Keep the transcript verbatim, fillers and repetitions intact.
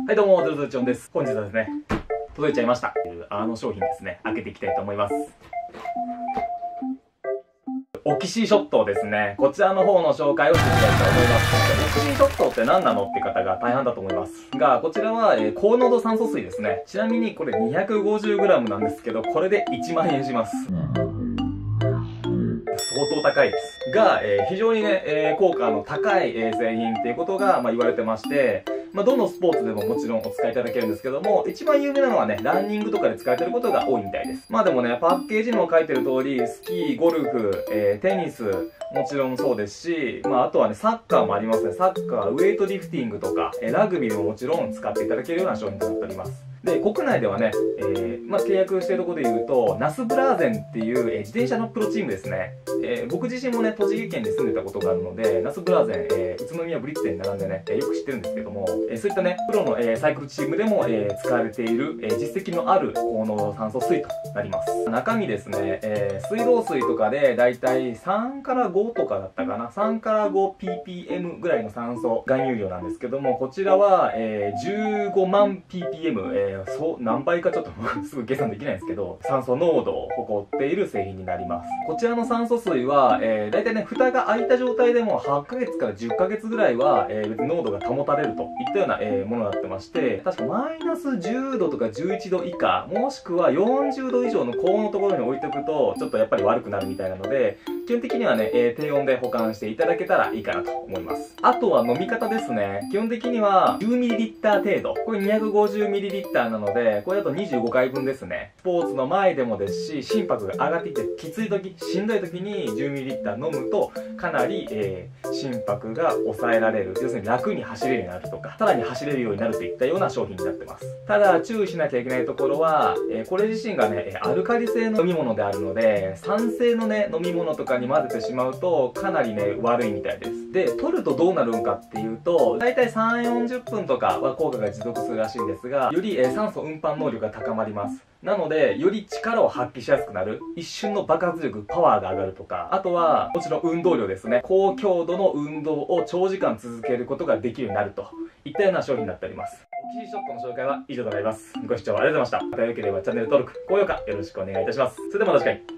はいどうも、ゼロゼロチョンです。本日はですね、届いちゃいました。あの商品ですね、開けていきたいと思います。オキシショットですね。こちらの方の紹介をしてみたいと思います。オキシショットって何なのって方が大半だと思いますが、こちらは、えー、高濃度酸素水ですね。ちなみにこれ にひゃくごじゅうグラム なんですけど、これでいちまんえんします。相当高いです。が、えー、非常にね、えー、効果の高い、えー、製品っていうことが、まあ、言われてまして、まあ、どのスポーツでももちろんお使いいただけるんですけども、一番有名なのはね、ランニングとかで使われてることが多いみたいです。まあでもね、パッケージにも書いてる通り、スキー、ゴルフ、えー、テニス、もちろんそうですし、まああとはね、サッカーもありますね。サッカー、ウェイトリフティングとか、えー、ラグビーももちろん使っていただけるような商品となっております。で、国内ではね、えー、まあ契約しているところで言うと、ナスブラーゼンっていう、えー、自転車のプロチームですね。えー、僕自身もね、栃木県に住んでたことがあるので、ナスブラーゼン、えー、宇都宮ブリッツェに並んでね、えー、よく知ってるんですけども、えー、そういったね、プロの、えー、サイクルチームでも、えー、使われている、えー、実績のある高濃度酸素水となります。中身ですね、えー、水道水とかでだいたいさんからごとかだったかな、さんから ごピーピーエム ぐらいの酸素含有量なんですけども、こちらは、えー、じゅうごまんピーピーエム、えー、そう、何倍かちょっとすぐ計算できないんですけど、酸素濃度を誇っている製品になります。こちらの酸素水は、えー、だいたいね、蓋が開いた状態でもはちかげつからじゅっかげつぐらいは、えー、別に濃度が保たれるといったような、えー、ものになってまして、確かマイナスじゅうどとかじゅういちど以下、もしくはよんじゅうど以上の高温のところに置いておくと、ちょっとやっぱり悪くなるみたいなので、基本的にはね、えー、低温で保管していただけたらいいかなと思います。あとは飲み方ですね。基本的には じゅうミリリッター 程度。これ にひゃくごじゅうミリリッター なので、これだとにじゅうごかいぶんですね。スポーツの前でもですし、心拍が上がってきて、きつい時、しんどい時に じゅうミリリッター 飲むと、かなり、えー、心拍が抑えられる。要するに楽に走れるようになるとか、さらに走れるようになるといったような商品になってます。ただ、注意しなきゃいけないところは、えー、これ自身がね、アルカリ性の飲み物であるので、酸性のね、飲み物とかに混ぜてしまうと、かなりね、悪いみたいです。で、取るとどうなるんかっていうと、だいたいさん、よんじゅっぷんとかは効果が持続するらしいんですが、より、えー、酸素運搬能力が高まります。なので、より力を発揮しやすくなる。一瞬の爆発力、パワーが上がるとか、あとは、もちろん運動量ですね。高強度の運動を長時間続けることができるようになるといったような商品になっております。オキシショットの紹介は以上となります。ご視聴ありがとうございました。また良ければチャンネル登録、高評価よろしくお願いいたします。それではまた次回。